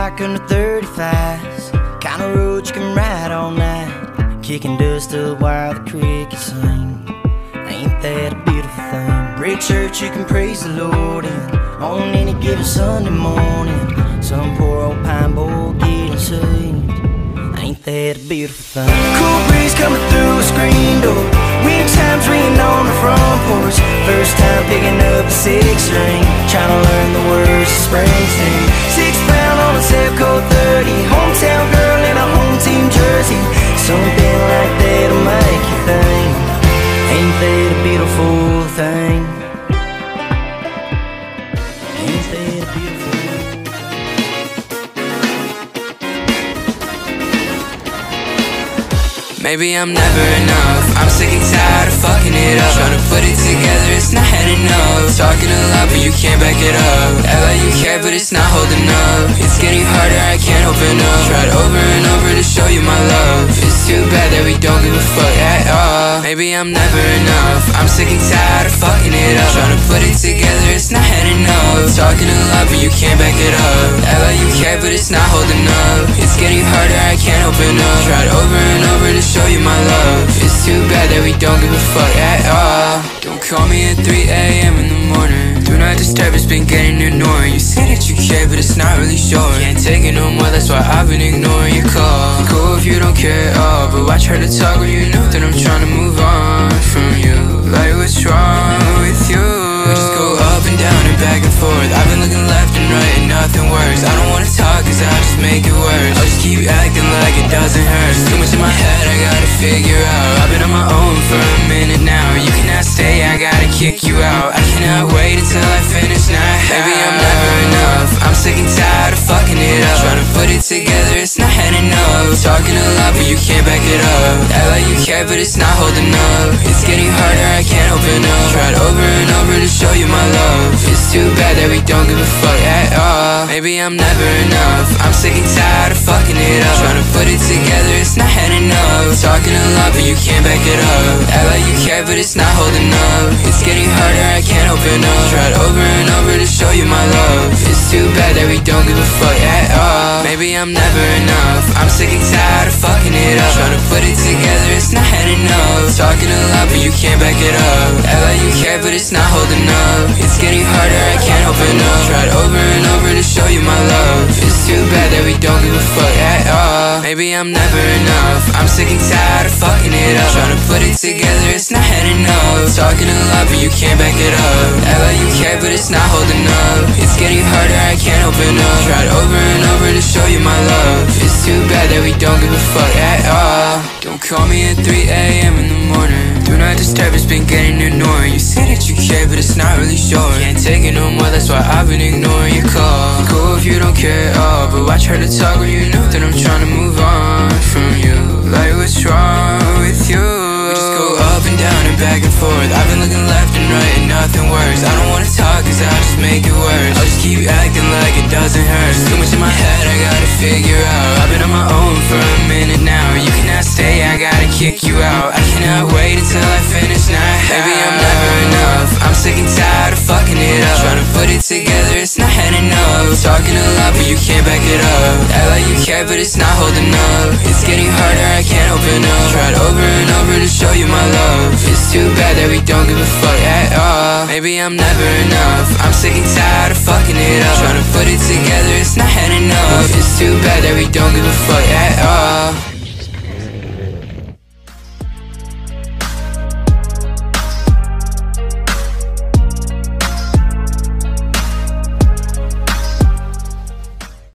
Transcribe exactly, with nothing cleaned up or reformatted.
bike under thirty-fives, kind of road you can ride all night, kicking dust up while the crickets sing. Ain't that a beautiful thing? Great church you can praise the Lord in on any given Sunday morning. Some poor old pine boy getting saved. Ain't that a beautiful thing? Cool breeze coming through a screen door, wind chimes ringing on the front porch. First time picking up a six string, trying to learn the words of Springsteen. Six pound on a Sevco thirty, hometown girl in a home team jersey. Something like that'll make you think. Ain't that a beautiful thing? Ain't that a beautiful thing? Maybe I'm never enough, I'm sick and tired of fucking it up. Trying to put it together, it's not heading up. Talking a lot, but you can't back it up. Act like you care, but it's not holding up. It's getting harder, I can't open up. Tried over and over to show you my love. It's too bad that we don't give a fuck at all. Maybe I'm never enough, I'm sick and tired of fucking it up. Trying to put it together, it's not heading up. Talking a lot, but you can't back it up. Act like you care, but it's not holding up. It's getting harder, I can't open up. Tried over and over to show you my love. It's too bad that we don't give a fuck at all. Don't call me at three A M in the morning. Do not disturb, it's been getting annoying. You say that you care, but it's not really showing. Can't take it no more, that's why I've been ignoring your call. Cool if you don't care at all, but watch her to talk when you know that I'm trying to move on from you. Like what's wrong with you? We just go up and down and back and forth. I've been looking left and right and nothing works. I don't wanna talk cause I'll just make it worse. I'll just keep acting like it doesn't hurt. There's too much in my head, I gotta figure out. I've been on my own for a minute now. You cannot stay, I gotta kick you out. I cannot wait until I finish now. Maybe I'm never enough, I'm sick and tired of fucking it up. Trying to put it together, it's not heading up. Talking a lot but you can't back it up. Act like you care but it's not holding up. It's getting harder, I can't open up. Tried over and over to show you my love. It's too bad that we don't give a fuck at all. Maybe I'm never enough, I'm sick and tired of fucking it up. Trying to put it together, it's not heading up. Talking a lot but you can't back it up. Act like you care but it's not holding up. It's getting harder, I can't open up. Tried over and over to show you my love. It's too bad that we don't give a fuck at all. Maybe I'm never enough, I'm sick and tired of fucking it up. Trying to put it together, it's not heading up. Talking a lot but you can't back it up. Act like you care but it's not holding up. It's getting harder, I can't open up. Tried over and over to show you my love. It's too bad that we don't give a fuck at all. Maybe I'm never enough, I'm sick and tired of fucking it up. Trying to put it together, it's not heading up. Talking a lot but you can't back it up. Act like you care but it's not holding up. It's getting harder, I can't open up. Tried over and over to show you my love. It's too bad that we don't give a fuck at all. Don't call me at three A M in the morning. Do not disturb, it's been getting annoying. You say that you care but it's not really showing. Can't take it no more, that's why I've been ignoring your call. Cool if you don't care at all, but watch her to talk when you know that I'm trying to move on from you. Like what's wrong with you? We just go up and down and back and forth. I've been looking left and right and nothing works. I don't wanna talk cause I'll just make it worse. I'll just keep acting like it doesn't hurt. There's too much in my head, I gotta figure out. I've been on my own for a minute now. You cannot stay, I gotta kick you out. I cannot wait until I finish now. Maybe I'm never enough, I'm sick and tired of fucking it up. Trying to put it together, it's not heading up. Talking a lot but you can't back it up. Act like you care but it's not holding up. It's getting harder, I can't open up. Tried over and over to show you my love. It's too bad that we don't give a fuck at all. Maybe I'm never enough, I'm sick and tired of fucking it up. Trying to put it together, it's not heading up. It's too bad that we don't give a fuck at all.